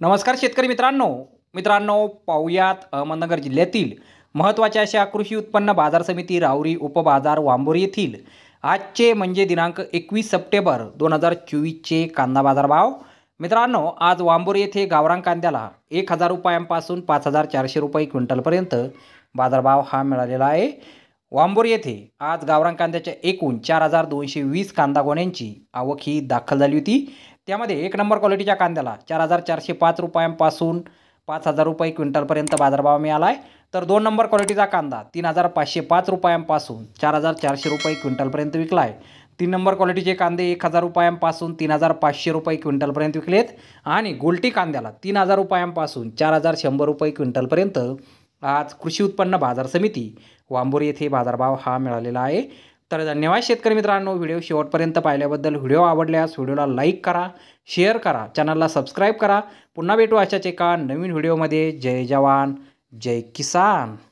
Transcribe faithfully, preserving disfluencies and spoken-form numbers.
नमस्कार शेतकरी मित्रांनो मित्रांनो पाहुयात अहमदनगर जिल्ह्यातील महत्त्वाच्या अशा कृषी उत्पन्न बाजार समिती राहुरी उपबाजार वांबोरी येथील आजचे म्हणजे दिनांक एकवीस सप्टेंबर दोन हजार चोवीसचे कांदा बाजार भाव। मित्रांनो आज वांबोरी येथे गावरान कांद्याला एक हजार रुपयांपासून पाच हजार चारशे रुपये क्विंटलपर्यंत बाजारभाव हा मिळालेला आहे। वांबोरी येथे आज गावरान कांद्याच्या एकूण चार हजार दोनशे वीस कांदा गोण्यांची आवक ही दाखल झाली होती। त्यामध्ये एक नंबर क्वालिटीच्या कांद्याला चार हजार चारशे पाच रुपयांपासून पाच हजार रुपये क्विंटलपर्यंत बाजारभाव मिळाला आहे। तर दोन नंबर क्वालिटीचा कांदा तीन हजार पाचशे पाच रुपयांपासून चार हजार चारशे रुपये क्विंटलपर्यंत विकला आहे। तीन नंबर क्वालिटीचे कांदे एक हजार रुपयांपासून तीन हजार पाचशे रुपये क्विंटलपर्यंत विकलेत आणि गोल्टी कांद्याला तीन हजार रुपयांपासून चार हजार शंभर रुपये क्विंटलपर्यंत आज कृषी उत्पन्न बाजार समिती वांबोरी येथे बाजारभाव हा मिळालेला आहे। तर धन्यवाद शेतकरी मित्रांनो, व्हिडिओ शेवटपर्यंत पाहिल्याबद्दल। व्हिडिओ आवडल्यास व्हिडिओला लाईक करा, शेअर करा, चॅनलला सबस्क्राईब करा। पुन्हा भेटू अशाच एका नवीन व्हिडिओमध्ये। जय जवान जय किसान।